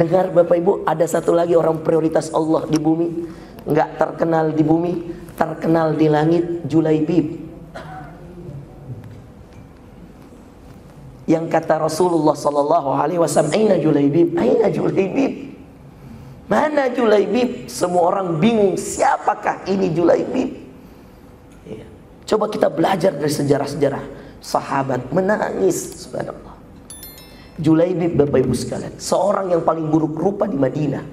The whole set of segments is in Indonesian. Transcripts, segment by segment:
dengar Bapak Ibu, ada satu lagi orang prioritas Allah di bumi, nggak terkenal di bumi, terkenal di langit, Julaibib. Yang kata Rasulullah sallallahu alaihi wasallam, "Aina Julaibib? Aina Julaibib?" Mana Julaibib? Semua orang bingung, siapakah ini Julaibib? Ya. Coba kita belajar dari sejarah-sejarah sahabat, menangis, subhanallah. Julaibib Bapak Ibu sekalian, seorang yang paling buruk rupa di Madinah.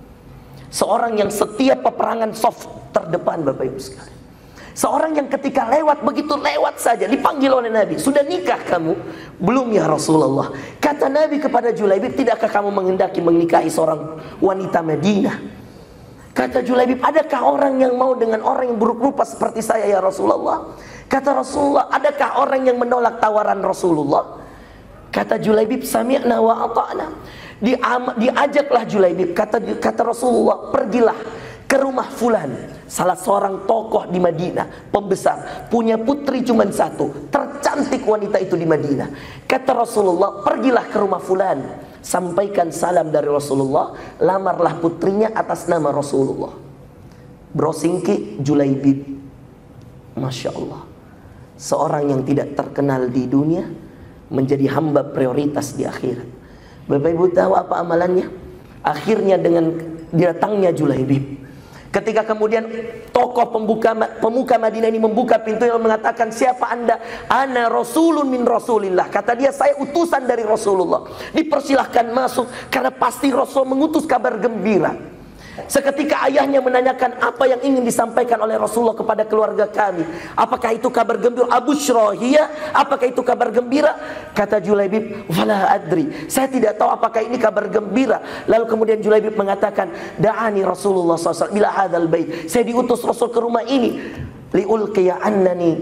Seorang yang setiap peperangan soft terdepan Bapak Ibu sekalian. Seorang yang ketika lewat, begitu lewat saja dipanggil oleh Nabi, "Sudah nikah kamu?" "Belum ya Rasulullah." Kata Nabi kepada Julaibib, "Tidakkah kamu menghendaki menikahi seorang wanita Madinah?" Kata Julaibib, "Adakah orang yang mau dengan orang yang buruk rupa seperti saya ya Rasulullah?" Kata Rasulullah, "Adakah orang yang menolak tawaran Rasulullah?" Kata Julaibib, "Sami'na wa ata'na." Diajaklah Julaibib, kata Rasulullah, "Pergilah ke rumah fulan, salah seorang tokoh di Madinah, pembesar, punya putri cuma satu, tercantik wanita itu di Madinah." Kata Rasulullah, "Pergilah ke rumah fulan, sampaikan salam dari Rasulullah, lamarlah putrinya atas nama Rasulullah." Brosingki Julaibib, Masya Allah, seorang yang tidak terkenal di dunia menjadi hamba prioritas di akhirat. Bapak Ibu tahu apa amalannya? Akhirnya dengan datangnya Julaibib, ketika kemudian tokoh pemuka Madinah ini membuka pintu yang mengatakan, "Siapa anda?" "Ana rasulun min rasulillah." Kata dia, "Saya utusan dari Rasulullah." Dipersilahkan masuk karena pasti Rasul mengutus kabar gembira. Seketika ayahnya menanyakan, "Apa yang ingin disampaikan oleh Rasulullah kepada keluarga kami? Apakah itu kabar gembira? Abu Syrohiyah, apakah itu kabar gembira?" Kata Julaibib, "Wala adri." Saya tidak tahu apakah ini kabar gembira. Lalu kemudian Julaibib mengatakan, "Da'ani Rasulullah SAW bila hadzal bait." Saya diutus Rasul ke rumah ini, "Liulqiya annani,"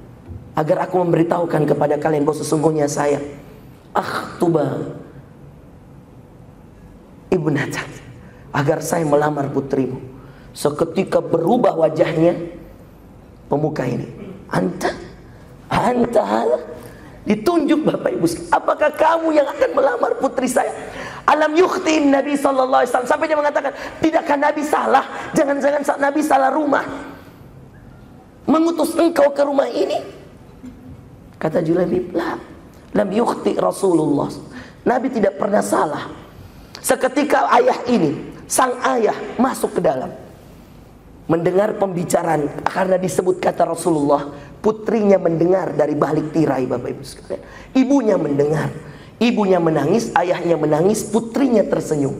agar aku memberitahukan kepada kalian bahwa sesungguhnya saya akhtuba ibnatak, agar saya melamar putrimu. Seketika berubah wajahnya pemuka ini. "Anta hal?" Ditunjuk Bapak Ibu, "Apakah kamu yang akan melamar putri saya?" "Alam yukhtin Nabi sallallahu alaihi wasallam." Sampai dia mengatakan, "Tidakkah Nabi salah? Jangan-jangan Nabi salah rumah mengutus engkau ke rumah ini?" Kata Julaibib, "Lam yukhti Rasulullah." Nabi tidak pernah salah. Seketika ayah ini, sang ayah masuk ke dalam, mendengar pembicaraan, karena disebut kata Rasulullah, putrinya mendengar dari balik tirai Bapak Ibu sekalian. Ibunya mendengar, ibunya menangis, ayahnya menangis, putrinya tersenyum.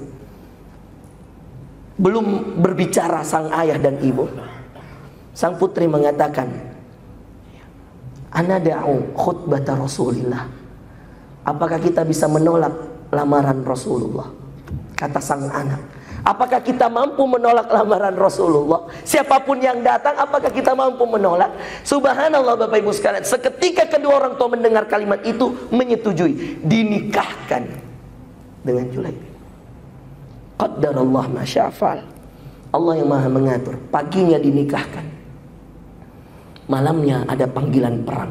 Belum berbicara sang ayah dan ibu, sang putri mengatakan, "Ana da'u khutbata Rasulillah." Apakah kita bisa menolak lamaran Rasulullah? Kata sang anak, apakah kita mampu menolak lamaran Rasulullah? Siapapun yang datang, apakah kita mampu menolak? Subhanallah Bapak Ibu sekalian, seketika kedua orang tua mendengar kalimat itu, menyetujui, dinikahkan dengan Julaibib. Qaddarallah ma sya'fal. Allah yang maha mengatur. Paginya dinikahkan, malamnya ada panggilan perang.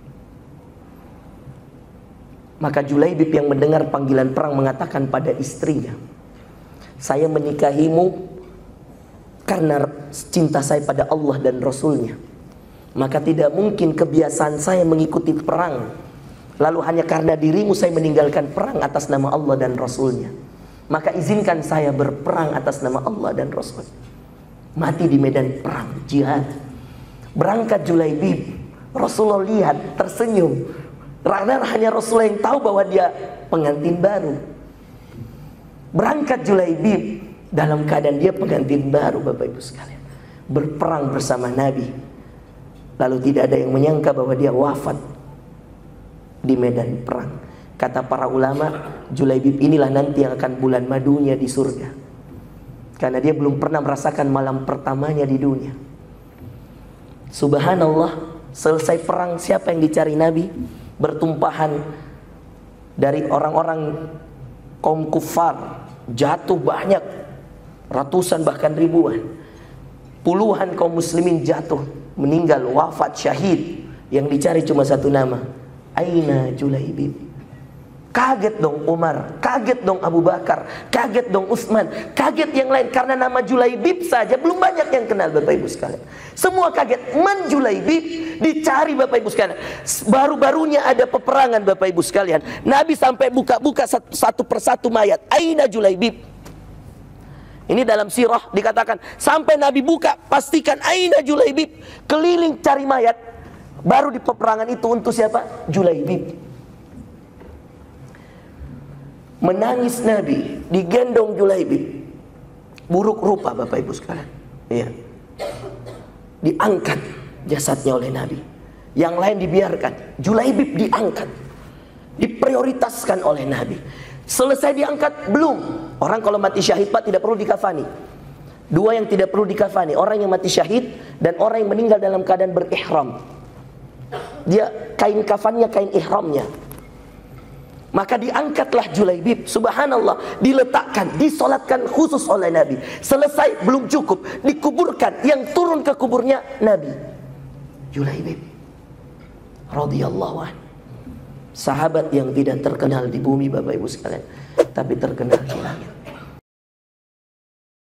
Maka Julaibib yang mendengar panggilan perang mengatakan pada istrinya, "Saya menikahimu karena cinta saya pada Allah dan Rasulnya. Maka tidak mungkin kebiasaan saya mengikuti perang, lalu hanya karena dirimu saya meninggalkan perang atas nama Allah dan Rasulnya. Maka izinkan saya berperang atas nama Allah dan Rasul." Mati di medan perang, jihad. Berangkat Julaibib, Rasulullah lihat, tersenyum. Karena hanya Rasulullah yang tahu bahwa dia pengantin baru. Berangkat Julaibib dalam keadaan dia pengantin baru Bapak Ibu sekalian, berperang bersama Nabi. Lalu tidak ada yang menyangka bahwa dia wafat di medan perang. Kata para ulama, Julaibib inilah nanti yang akan bulan madunya di surga, karena dia belum pernah merasakan malam pertamanya di dunia. Subhanallah, selesai perang, siapa yang dicari Nabi? Bertumpahan dari orang-orang kaum kufar, jatuh banyak, ratusan bahkan ribuan. Puluhan kaum muslimin jatuh, meninggal, wafat, syahid. Yang dicari cuma satu nama, "Aina Julaibib?" Kaget dong Umar, kaget dong Abu Bakar, kaget dong Utsman, kaget yang lain karena nama Julaibib saja belum banyak yang kenal Bapak Ibu sekalian. Semua kaget, man Julaibib, dicari Bapak Ibu sekalian. Baru-barunya ada peperangan Bapak Ibu sekalian. Nabi sampai buka-buka satu persatu mayat. Aina Julaibib. Ini dalam sirah dikatakan sampai Nabi buka, pastikan aina Julaibib, keliling cari mayat. Baru di peperangan itu untuk siapa? Julaibib. Menangis Nabi, digendong Julaibib. Buruk rupa Bapak Ibu sekalian. Iya. Diangkat jasadnya oleh Nabi. Yang lain dibiarkan. Julaibib diangkat. Diprioritaskan oleh Nabi. Selesai diangkat, belum. Orang kalau mati syahid Pak tidak perlu dikafani. Dua yang tidak perlu dikafani, orang yang mati syahid dan orang yang meninggal dalam keadaan berihram. Dia kain kafannya, kain ihramnya. Maka diangkatlah Julaibib, subhanallah, diletakkan, disolatkan khusus oleh Nabi. Selesai, belum cukup, dikuburkan. Yang turun ke kuburnya Nabi Julaibib radhiyallahu anhu. Sahabat yang tidak terkenal di bumi Bapak Ibu sekalian, tapi terkenal di langit.